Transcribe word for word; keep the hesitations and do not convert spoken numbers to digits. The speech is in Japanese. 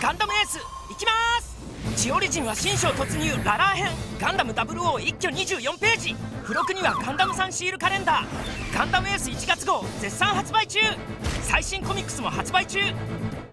ガンダムエースいきます。ジオリジンは新章突入ララー編ガンダム ダブルオー 一挙にじゅうよんページ。付録にはガンダムさんシールカレンダーガンダムエースいちがつ号絶賛発売中。最新コミックスも発売中。